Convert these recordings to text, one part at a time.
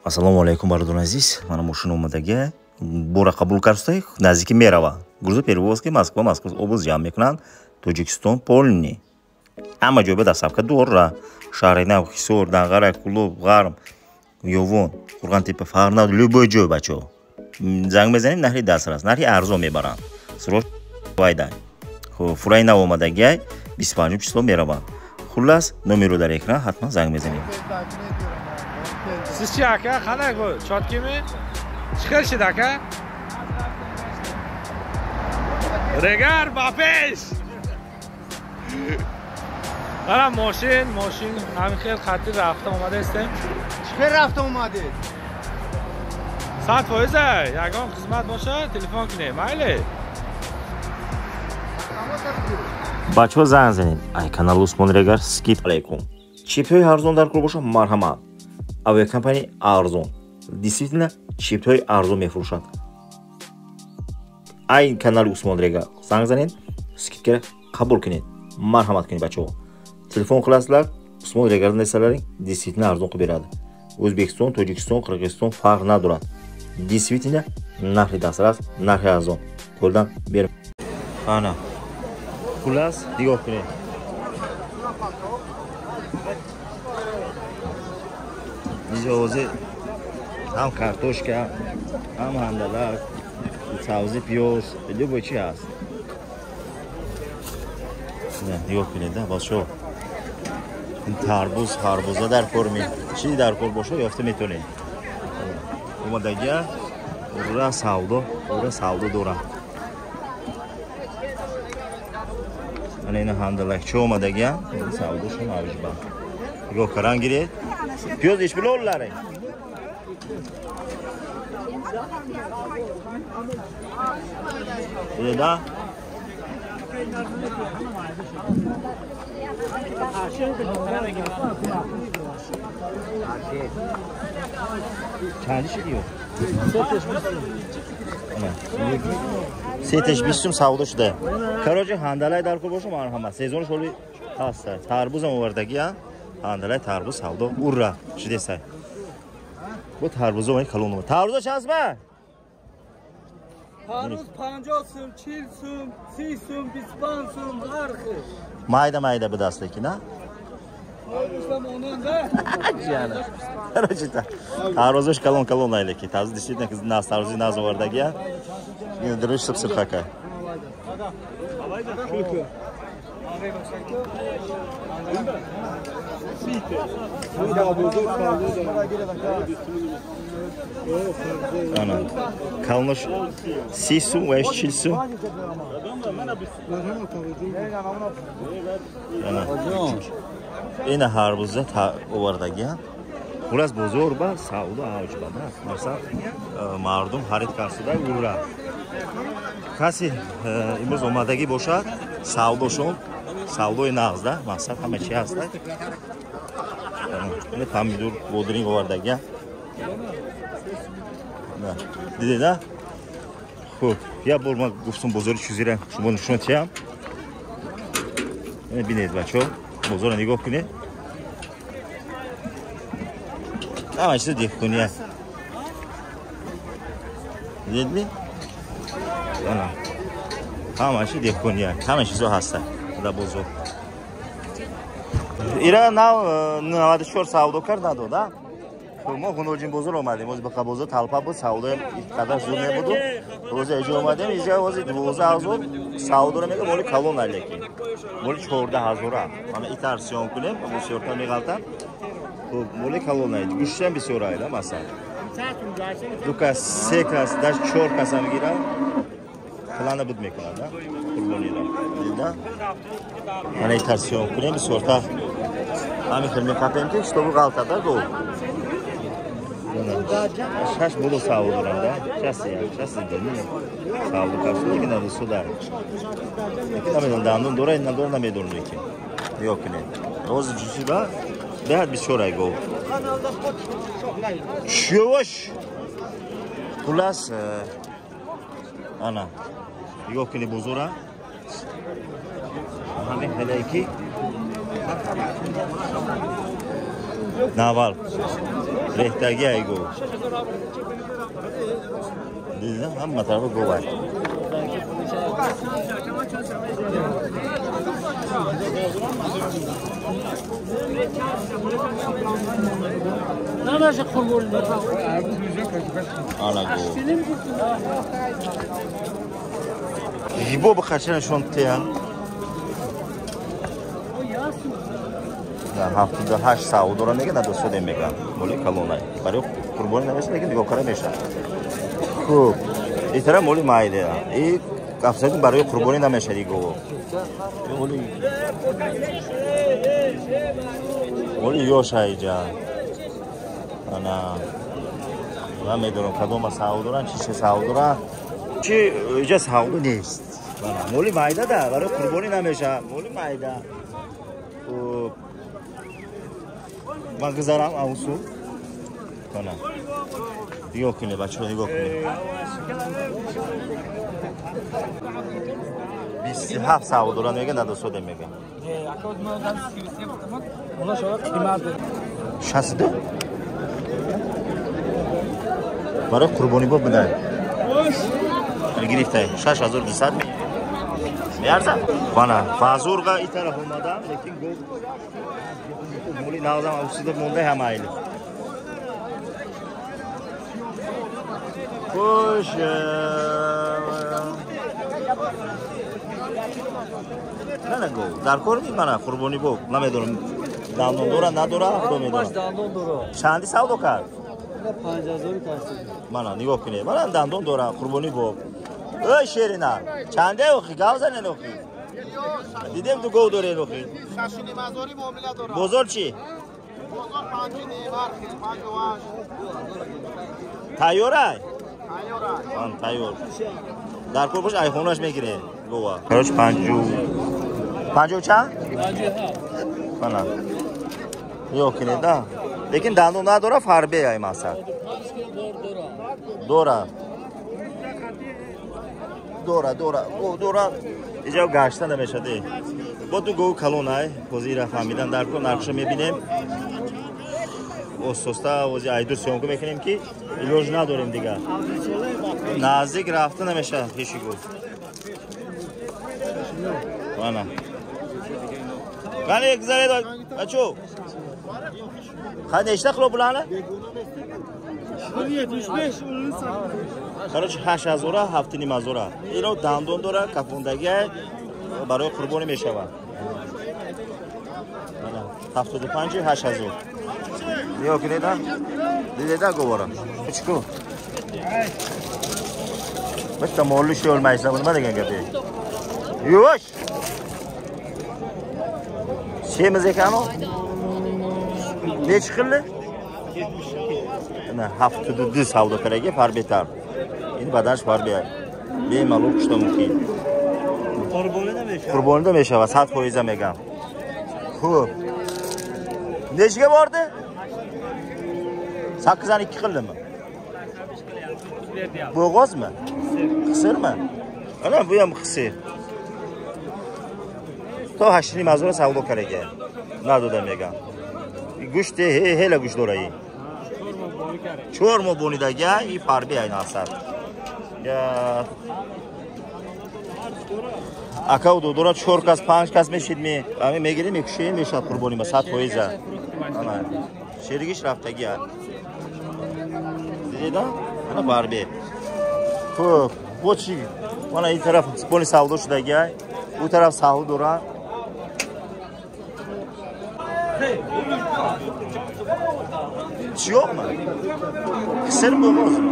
Ассалому алейкум, бардон азиз. Мана мошина омадаги бора қабул кардаи наздики мерава. Гурза перевозки Москва область ҷамъ мекунанд. Тоҷикистон полни. Ҳама ҷо беда сабка дора. Шаҳри Нав, Хисор, Данғара, Кулуб, Ғарм, Ёвон, Қурғантепа, Фарнад, любой ҷой бачо. Занг мезанем наҳри дастрас, наҳри арзон мебаранд. Срош вайда. Фурай Нав омадаги 25 число мераванд. Хуллас номеро дар экран ҳатман занг мезанем. Siz chi aka, qanday bu? Chotkimi? Chiqarishdi aka. Regar bapesh. Qara mashin, hamın xeyl xatir rafta omade istem. Chiqar rafta omade. 100% yagon xizmat bo'lsa, telefon qiling, mayli. Бачаҳо занг занед. Ай канал Усмон Регар скид алейкум. Чипҳои арзон дар кор бошад, марҳамат. Авиакомпания арзон. Действительно чипҳои арзон мефурӯшад. Ай канали Усмон Регар занг занед, скидка қабул кунед. Марҳамат кунед бачаҳо. Телефон қиласizlar, Усмон Регар несаларинг действительно арзон қилib beradi. O'zbekiston, Tojikiston, Qirg'iziston farq надурад. Действительно нархи дастрас, нархи арзон. Qo'ldan berib. Ana. Xullas, digoh qiling. Ijozi ham kartoshka, ham handalak, sabzi, piyoz, любой chi ast. Ne, digoh qiling-da, boshqa. Tarvuz, xarbuza dar kor mi? Chi dar kor boshqa yofta metoned. Omadaga ura savdo dora. Ana ina handalak chi omadaga savdo shu mavjud. Digoh qarang giret. Piyoz ish bilolaring. Eda. Çandı şey diyor. Seteş bisum savdo şuda. Karoca handalay dar kor boşum marhamat. Sezon şöyle hasta. Tarbuz am ovardagi ya. Handalay tarbuz savdo urra. Şu desay. Bu tarbuzu oy kalonu. Tarbuza çazma. Tarvuz 50 so'm, 40 so'm, 30 so'm, 25 so'm har xil. Mayda bu dastaki na. Tarvuzlar onunda. Jana. Короче-то. Tarvuzosh kalon aylaki. Tarvuz действительно kız nas tarvuzi naz ovardagi ya. Yine dırış sıpsır haka. Ana. Kalmış 6 so'm va 4 so'm. Ana. Ina harbuza ovardagi. Xullas bozor ba savdo avj bada. Marsad mardum xarid karsida urra. Kasi imroz omadagi boshad savdoshon, savdoи нағзда, мақсад ҳама чи ҳаст. Ин помидор бодринг овардagi. Дидед а? Хуб, я бор ма гуфтам бозори чузира, шумо нишон чиям? Ин бинед бачо, бозора нигоҳ кунед. Ҳама чиза деҳқония. Дидедми? Ана. Ҳама чи деҳқония, ҳама чизо ҳаста. Да бозор. Ира 94 savdo kardadı da. Мо хуножин бозор омадем, оз ба бозор талпа буд, savdo қадар зуд небуду. Роз эҷо омадем, изя оз 12000 savdo мега моли калон алеки. Моли 14000. Мана итарсион кунем, бо сёрта меғалтам. Хуб, моли калон аид. Гӯштам бисёр айда масал. Дука 3 кас, даш 4 каса мегира. Плана буд мекунад, да? Қурбонидам. Дида. Мана итарсион кунем, бисёрта. Ами хел мекапем ки, чтобы галтада гол. Шаш буду savdo дорам, да? Шас дени. Savdo карсу, лекин аду судар. Лекин намедон дандон дора, ин надор намедон лекин. Ёк не. Роз жусиба, беҳад бисёр ай гол. Чуваш. Хулас ана. Ёк не бозора. Ҳамин ҳелайки. Naval Rehtagi aygo. Dizden hamma tarafı go var. Nanaşa kurbollar. Ana go. Jibo bu kaçına şontiyan. Haftada 8 saat dura mega nada so demega. Moli kalonay. Baryo qurbon namish lekin nigah kara mesha. Xo'p. Itara moli mayda. Afsad baryo qurboni namish digo. Moli yoshayja. Ana. Va medon kadoma sauduran chishe saudura. Chi ija saudu nest. Mana moli mayda da baryo qurboni namisha. Moli mayda. Xo'p. من گذارم اوسو کنم نگاه کنه بچه ها نگاه کنه 27 ساعت دوران میگه ندوسوده میگه شسته برای قربانی با بدن گرفته 6200 میارزم بنا فازورگا این طرف اومدم لیکن گفت مولی نازم اوسیده مونده هم ایلی خوش نه نگو در کار می منه قربانی بو نمیدونم دندون دورا ندورا خدا میدونم چندی سودو کرد 5000 کاسه منه نگاه کنی منه دندون دورا قربانی بو ای شیرینا چنده اوخی گاوزن اوخی دیدم تو گو دوره اوخی شاشینی مازوری معامله داره بزرگ چی بزرگ پنجینی ورخی پنجواش تایورای تایورای آن تایور در کوربوش آیفونش میگیره گووا کاروش پنجو چند؟ 57 بنا yok yine da lekin dandonlar dora farbe ay masa dora o dora ija gashtan nemeshade با تو گو کلونای وزیر فهمیدن در کل نقشه میبینیم استوستا وزیر ایدو سیونکو میکنیم که ایلوژ نداریم دیگه نزدیک رفته نمیشه هیچی گفت وانا کانی یک ذره داد بچو خواهد اشتا خلو بلانه؟ 75 کاروچ 8000 7500 اینو دندون داره کفوندگی برای قربانی میشود 75 8000 نیا کنیدم دیده گوارم چیکو بچه مالوش یول میسه bunu بده گنگه یوش چه مزیکانو ne çıkırlı? Ne haftada düz havda karege par betar. Yine badanç par be. Be maluk kuşta mümkün. Qurboni da meşava 100% megam. Xo'p. Nechiga bordi? 8 dan 2 qildimi? Bo'g'ozmi? Qisirmi? Ana bu ham qisir. To 8000 savdo karege. Nadoda megam. Go'sht hela go'sht dorayi. Chormo bonidagi i farbi ayni asar. Ya Акау дора 4 кас 5 кас мешидми ами мегирим екши мешад қурбони ма 100%. Ана шеригиш рафтаги а. Дида? Ана барби. Xo'p, bo'chi. Mana این طرف sponi savdo shudaги ay. U taraf savdo dora. Chi yo'qmi? Qisir bo'g'ozmi?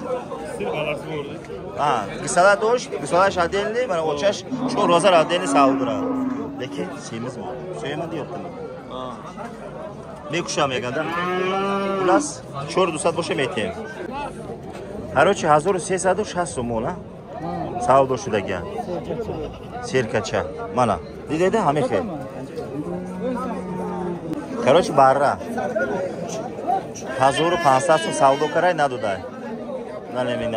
Qisada dosh, qisada shadelni, mana o'chash shu roza radeni savdura. Lekin semiz mi? So'yamadi yo'qmi? Mekusham yeganda. Plus 400 bo'sha metem. Harochi 1360 so'm a? Savdo shudaga. Serkacha. Mana. Dideda hamexe. Harochi barra. 1500 so'm savdo karay nadoday. Nalemina.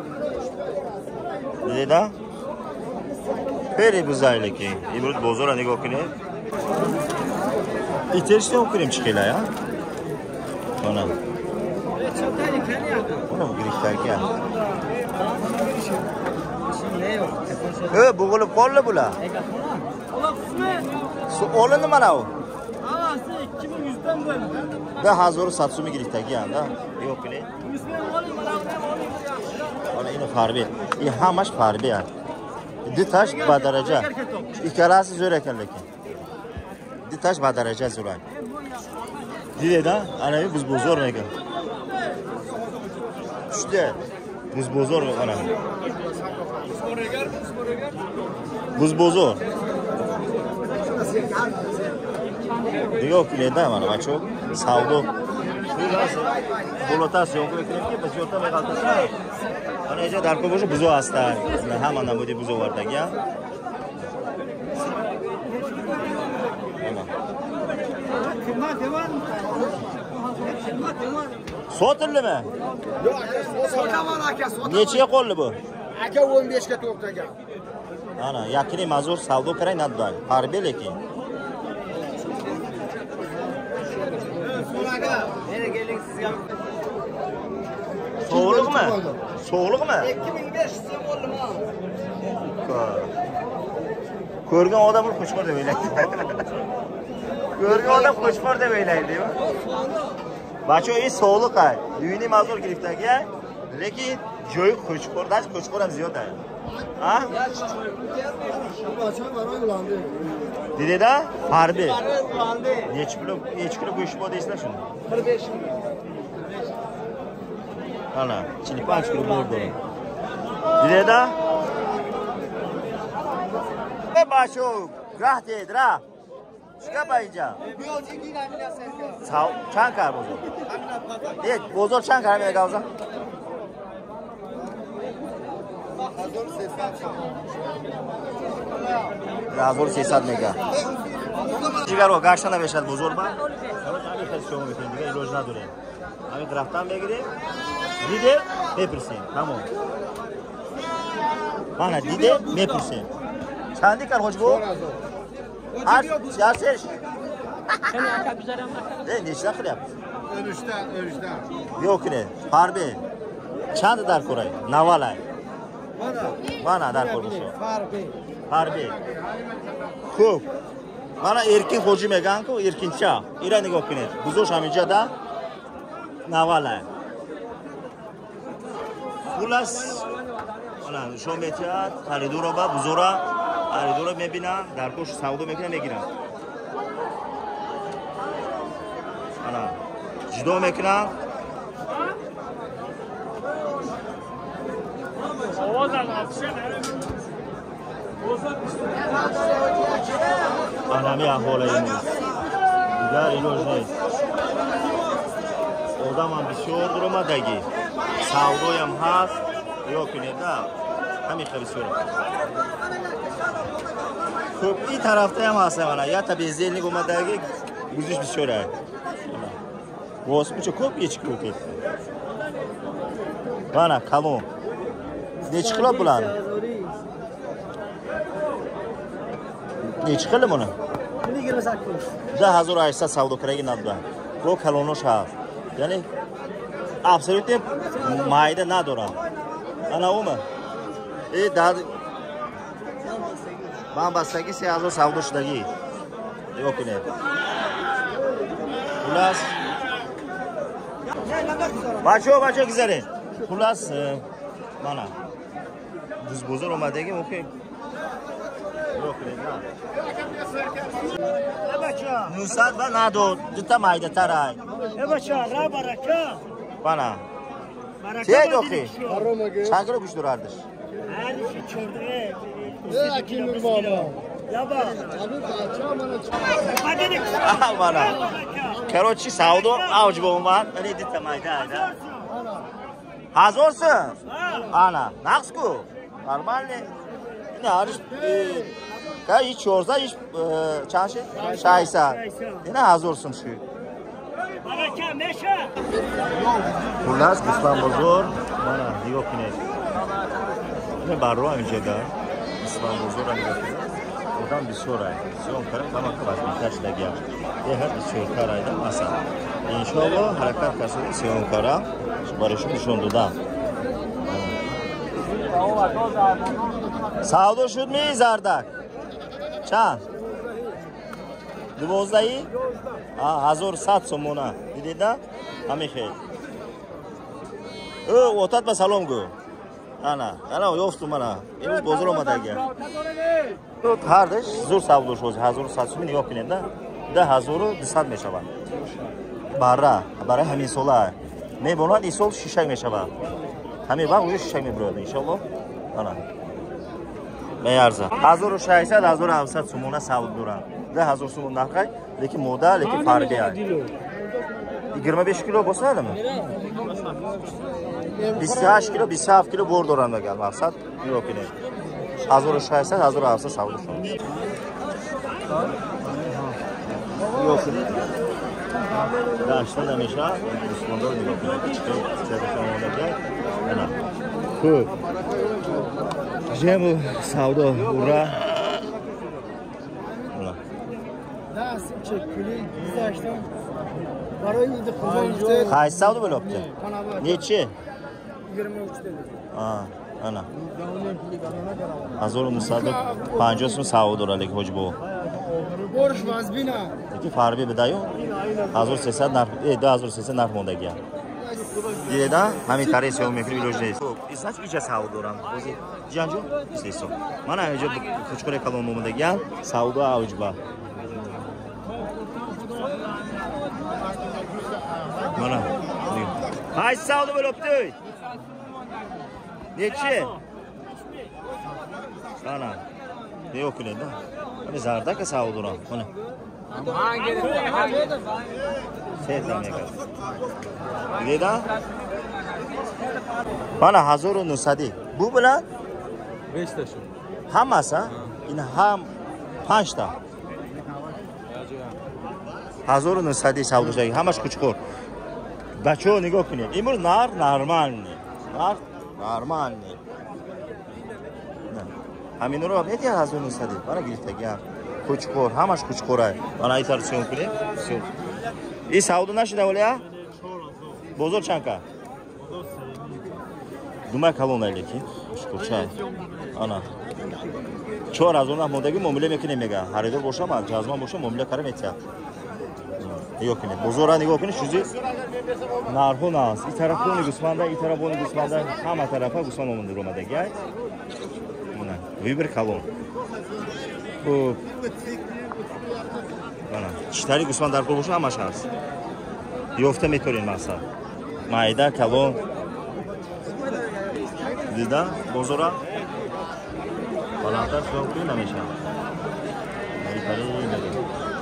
Dida? Xeyli buzaylik. İbrut bozora nigah کنید. İterişte okurim chiqila ya. Mana. Bunu mu girişteki ya? Ne yok? Boğulup kollu bula. Ola kısmet. Olundu mana o? Havası 2100'den böyle. Da hazır satsumi girişteki ya da. Yok ne? Kısmet olayım bana Ona yine farbi. Hamaş farbi ya. Ditaş badaraca. İkarası zor ekenleki. Ditaş badaraca zoray. Dide da ana biz bozor ne kan. İşte biz bozor ana. Biz bozor. Yok ne da mana maço. Savdo. Bolotasyonu koyuyorum ki biz yolda megaltasa. Ana ece darko boşu buzo hasta. Hemen namudi buzo vardı ya. Sotilli mi? Yo'q, sota bor aka, sota. Nechiga qoldi bu? Aka 15 ga to'xtagan. Ana, yakini mazur savdo qarang nadday. Harbiy lekin. So'raga. Nere keling sizga? So'g'liqmi? So'g'liqmi? 2500 so'm oldimi? Ko'rgan odam qo'shqor deb o'ylaydi. Ko'rgan odam qo'shqor deb o'ylaydi. Bacho in so'g'liq ay. Uyini mazur giribdagi, lekin joy qo'shqordan qo'shqor ham ziyod ay. Ha? Dedida harbiy. Nechi kilo go'sht bor deysizlar shuni? 15 ming. Ana, chili 5 kilo bo'ldi. Dedida Bacho, grahti, dra. Chiqa bayja. Sağ, çankar bozor. Evet, bozor çankar mı gavza? Razor 300 mega. Cigaro gaşana beşad bozor ba. Abi kasyomu bitirin diye iloj nadure. Abi graftan begire. Dide mepirsin. Tamam. Bana dide mepirsin. Çandi kar hoş bu. Aç, yaseş. Ne neçe qilyapti? O'rishdan. Yo'q ne? Harbiy. Chandi dar ko'ray. Navalay. Mana dar ko'rmish. Harbiy. Xo'p. Mana erkin xo'jim ekan-ku, erkincha. Irani go'kine. Buzosh hamijada Navalay. Xullas mana shometat, xaridoro ba buzora, xaridoro mebina, dar ko'sh savdo megiram. Ana jido mekinam. Anami ahvolayimiz. Diğer iloj neyiz? O zaman bisyor durumadagi. Savdoyam hast. Yok ne da. Hamisha bisyor. Ko'pli tarafda ham hasta mana. Ya tabii zelnik olmadagi buzish bisyor. Vosbucha ko'p yechib ketdi. Mana kalon. Nechi qilib bularni? Nechi qildi buni? 28. Da hazır aysa savdo kiragi nadda. Bu kalono shaf. Ya'ni absolutně mayda nadora. Ana umi? Dad Ben bastagi 3000 savdo shudagi. Yo'q ne. Xullas Bacho güzelim. Xullas mana biz bozor omadagi okey. Yo'q ne. Bacho. Nusat va nado juda mayda taray. Bacho, ra baraka. Mana. Baraka. Şey okey. Chaqirib kuch durardish. Her işi çördü. Akimir baba. Yaba. Abi bacha mana. Mana. Короче, savdo avj bo'lman. Mana dita mayda. Hazırsın? Ana, naqsku. Normalni. Ne arish ka hiç yorsa hiç çanşı şaysa. Yine hazırsın şu. Baraka meşa. Xullas İslam bozor. Mana yok ne. Ne barro önce de İslam bozor hani. Oradan bir soray. Son karar tamam kıvasın taşla gel. Her bir soru karayda masa. İnşallah hareket kasılı son karar. barışib nishondoda. Savdo shudmi zardak? Chand? 12? 1100 so'mona. Dedida? Hamma xeyr. O'tat ba salom go. Ana yoftu mana. Imroz bozor omad ekan. Qardash, zo'r savdo sho'z 1100 so'm nigah qiling-da. 1200 meshavad. Barra همین ساله میبونن این سال شیشک میشود همین وقت روی شیشک میبرد انشالله آره میارزه 1600 1700 سومونه سوال دارن 10000 سومون نخواهی لیکن مدل لیکن فرقی هست 25 کیلو بسه mi 28 kilo 27 kilo bor دارن بگم مقصد yok yine 1600 1700 سوال شد yok yine Daştan da meşa, Müslümanlar diyor. Çevresinden olacak. Ana. Bu. Cem savdo ura. Ana. Nasıl çekili daştan. Baroydu kazandı. Kaç savdo böyle yaptı? Neçe? 23 dedi. Ana. Azor musabı 50 so'm savdo ura leki hoji bu. Borç vazbina. Peki farbi bidayo 1300 narx 2300 narx mondaga. Dida همین طرح سوم میکنی ویلوژ نیست. ایساش بیچه سعود دارم. بازی جانجو سیسو. من اینجا کوچکوله کلام موندگیام سعود و اوجبا. من. های سعود بلوپتی. نیچه؟ نه. نیوکلی نه. من زرده که سعود دارم. من. Sevdim ya. Dida? Bana 1900. Bu bilan 5 ta shu. Hammasi? In ham 5 ta. 1900 savdoshagi hammash kuchqo'r. Bacho nigoh qiling. Imur nar normalniy. Nar normalniy. Hamini ro aytdi 1900. Mana girtaga. Kuchqo'r, hammash kuchqo'ray. Mana aytar so'm qiling. So'm. این سعودو نشده ولی ها؟ بزرگ چند که؟ دومه کلون ایلیکی شکر چند آنا 4000 نه موندگی معامله میکنیم میگه خریدار باشم از جزمان باشم معامله کارم ایتیا نگاه کنید بزرگ نگاه کنید چیزی نرخون است این طرف بونی گوسفنده این طرف بونی گوسفنده همه طرفه گوسفند اومده رو اومده گای مونه ویبر کلون خوب چطوری گوسفند در کل باشه همش هست یافته میتونین مثلا معده کلون دیدن بزرگ بالاتر سوم کنی نمیشه میپری میگه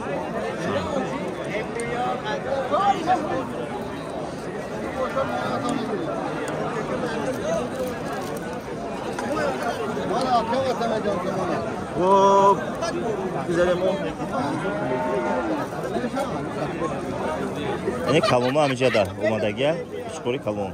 و بذاریم یعنی کلون همیشه در اومدگی چکوری کلون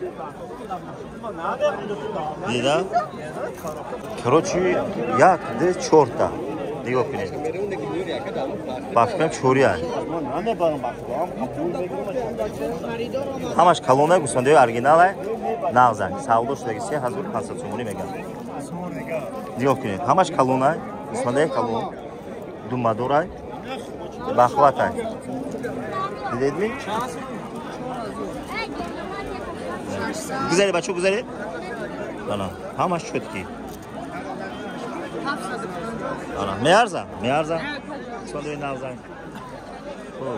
دیده کروچی یک ده 4 تا نگاه کنید بافکم چوری هست همش کلونه گوسفنده اورگینال نغزن سعودو شدگی 3500 سومونی میگن نگاه کنید همش کلونه گوسفنده کلون دومادورای بخواتای دیدید می؟ گذاری بچه گذاری؟ نه همش شد کی؟ میارزم میارزم سوالوی نوزن خوب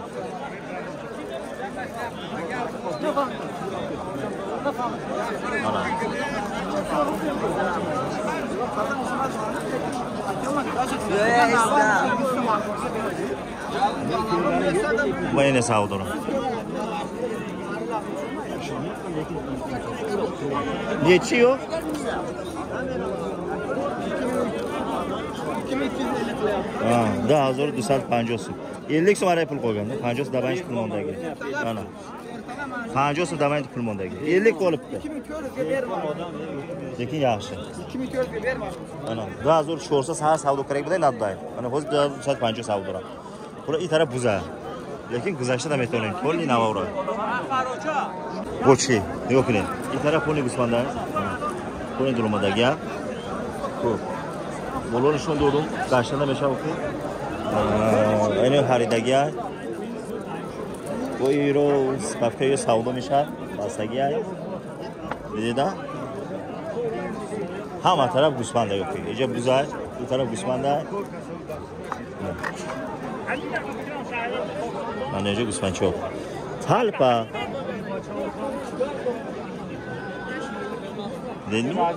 من این سعود دارم یه چی رو؟ ده 1250 سوم 50 سوم برای پول قویم 50 سوم دبنش پول موندگی نه 50 سوم دبنش پول موندگی 50 قولبده lekin yaxshi 2400 berma ana 2400 har savdo kerak bo'ladi nadday ana hozir 150 savdo bura bu taraf buza lekin guzashta da metoneng. Polni navaro. Bochi. Nigah qiling. این طرف polni gusmanda. Polni durumdagi. Xo'p. Bolonishon do'dim. Gashanda mesha o'qi. Ayni xaridagi. Bu euro stavkaga savdo misha. Bastagi. Dedida. Hamma taraf gusmanda o'qi. Ejab guzash, bu taraf gusmanda. Mana ejab gusmancho. Talpa. Dedin mi?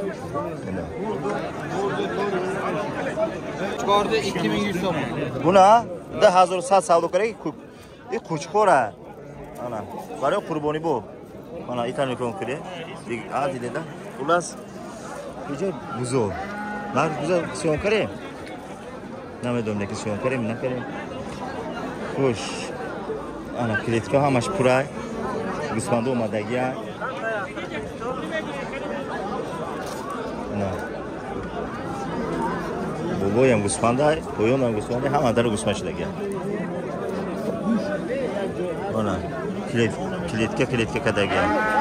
Çıkardı 2100 so'm. Buna da 1100 savdo kerak ko'p. Qo'chqora. Ana, baribir qurboni bu. Mana italyan kon kire. Adi dedi. Ulas ijo buzo. Nar buzo sion kare. Namidim ki sion kare, mina kare. Xo'sh. Ana klitka hamash puray. Gusmanda omadagi. Ana. Bu ham gusmanda, bo'yim ham gusmanda, hamma dar gusmachidagi. Mana klitka kadagi.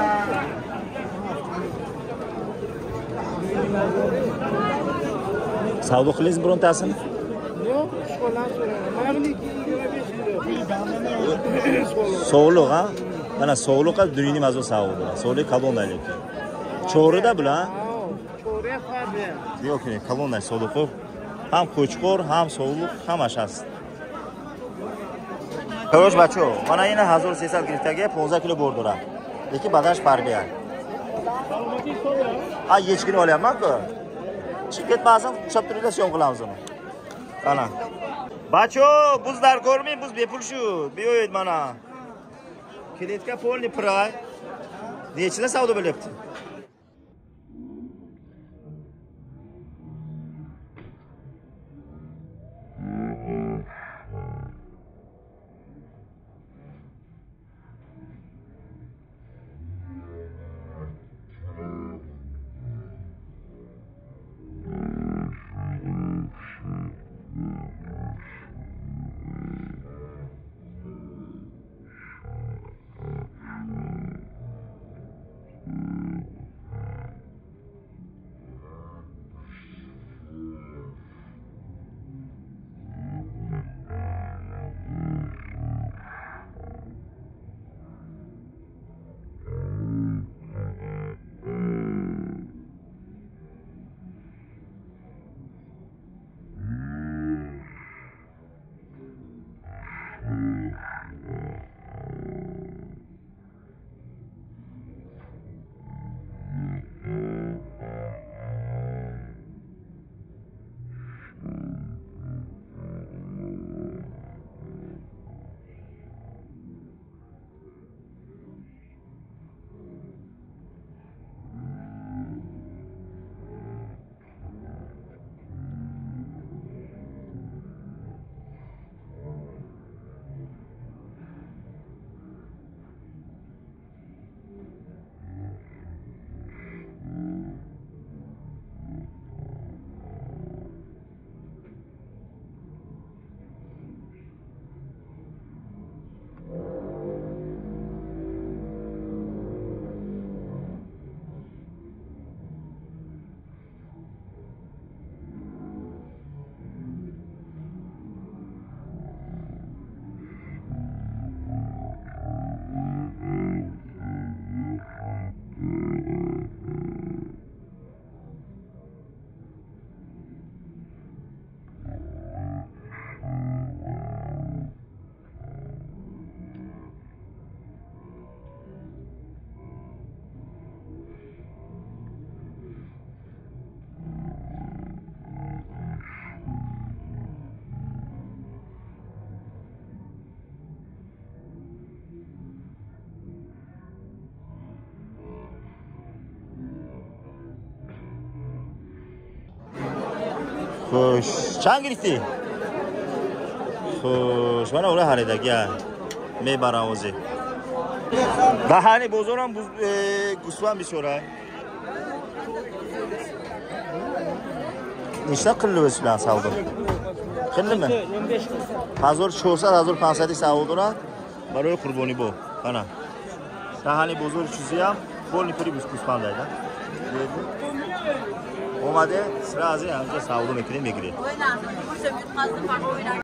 Savdo qilingiz birontasini? Yo'q, ishxonadan so'radim. Magniki 25 euro. So'g'liq ha? Mana so'g'liqqa dunyoning mazo savdo. So'g'liq koloniyalik. Cho'rida bilan? Cho'ri farqi. Yo'q, koloniyalik so'g'liq. Ham qo'chqor, ham so'g'liq, hammash hast. Xo'sh, bacho, mana yana 1300 griftaga 15 kilo bordiram. Lekin badanish farqi bor. Ha, yechkini olyapman-ku. Chiqib ketmasin, chop turida sion qilamiz uni. Ana. Bacho, buzlar ko'rmang, buz bepul shu. Beyo'yd mana. Klitka polni pray. Nechida savdo bo'lyapti? Xo'sh, chang girifti? Xo'sh, mana ular xaridagi. Mebaram o'zi. Bahani bozoram gusvan bishora. Nechta qildi o'zi bilan savdo? Kendime. 25 kız. Hazır 4,500 savdo dora. برای قربانی بو. بنا. دهانی بزرگ چیزی هم کلی پولی 25 پوند دادن. اومده سر از اینجا سعودو میکنه میگیره.